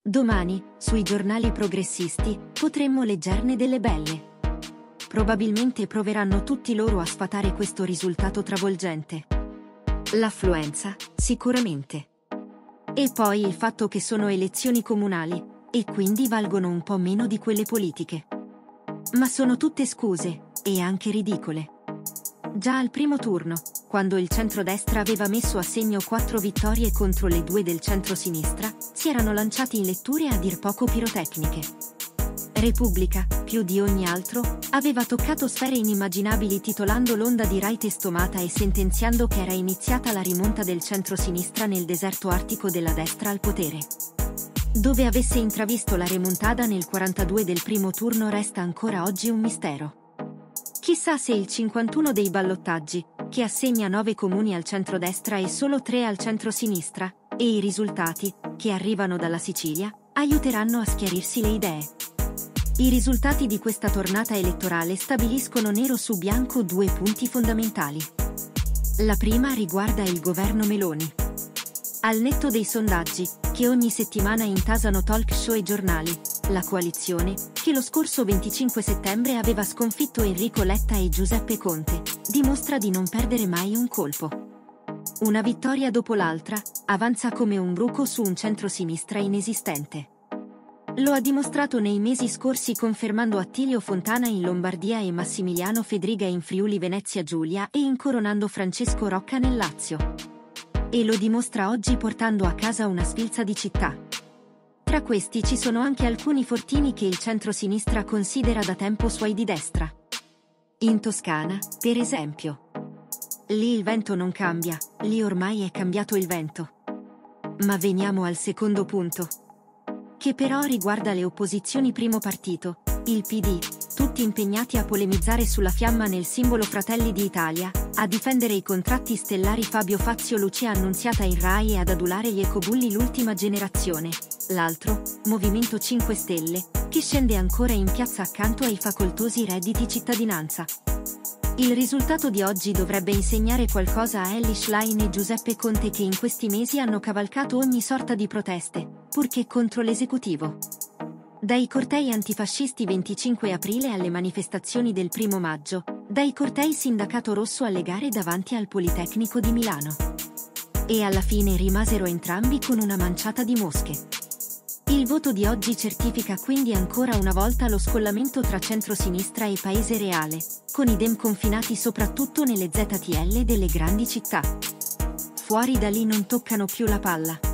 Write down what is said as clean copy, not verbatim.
Domani, sui giornali progressisti, potremmo leggerne delle belle. Probabilmente proveranno tutti loro a sfatare questo risultato travolgente. L'affluenza, sicuramente. E poi il fatto che sono elezioni comunali, e quindi valgono un po' meno di quelle politiche. Ma sono tutte scuse, e anche ridicole. Già al primo turno, quando il centrodestra aveva messo a segno 4 vittorie contro le 2 del centrosinistra, si erano lanciati in letture a dir poco pirotecniche. Repubblica, più di ogni altro, aveva toccato sfere inimmaginabili titolando l'onda di Rai testomata e sentenziando che era iniziata la rimonta del centrosinistra nel deserto artico della destra al potere. Dove avesse intravisto la remontada nel 42 del primo turno resta ancora oggi un mistero. Chissà se il 51 dei ballottaggi, che assegna 9 comuni al centrodestra e solo 3 al centrosinistra, e i risultati, che arrivano dalla Sicilia, aiuteranno a schiarirsi le idee. I risultati di questa tornata elettorale stabiliscono nero su bianco 2 punti fondamentali. La prima riguarda il governo Meloni. Al netto dei sondaggi, che ogni settimana intasano talk show e giornali, la coalizione, che lo scorso 25 settembre aveva sconfitto Enrico Letta e Giuseppe Conte, dimostra di non perdere mai un colpo. Una vittoria dopo l'altra, avanza come un bruco su un centrosinistra inesistente. Lo ha dimostrato nei mesi scorsi confermando Attilio Fontana in Lombardia e Massimiliano Fedriga in Friuli Venezia Giulia e incoronando Francesco Rocca nel Lazio. E lo dimostra oggi portando a casa una sfilza di città. Tra questi ci sono anche alcuni fortini che il centrosinistra considera da tempo suoi di destra. In Toscana, per esempio. Lì il vento non cambia, lì ormai è cambiato il vento. Ma veniamo al secondo punto, che però riguarda le opposizioni primo partito, il PD, tutti impegnati a polemizzare sulla fiamma nel simbolo Fratelli d'Italia, a difendere i contratti stellari Fabio Fazio Lucia Annunziata in Rai e ad adulare gli ecobulli l'ultima generazione, l'altro, Movimento 5 Stelle, che scende ancora in piazza accanto ai facoltosi redditi cittadinanza. Il risultato di oggi dovrebbe insegnare qualcosa a Elly Schlein e Giuseppe Conte che in questi mesi hanno cavalcato ogni sorta di proteste, purché contro l'esecutivo. Dai cortei antifascisti 25 aprile alle manifestazioni del 1 maggio, dai cortei Sindacato Rosso alle gare davanti al Politecnico di Milano. E alla fine rimasero entrambi con una manciata di mosche. Il voto di oggi certifica quindi ancora una volta lo scollamento tra centrosinistra e Paese Reale, con i Dem confinati soprattutto nelle ZTL delle grandi città. Fuori da lì non toccano più la palla.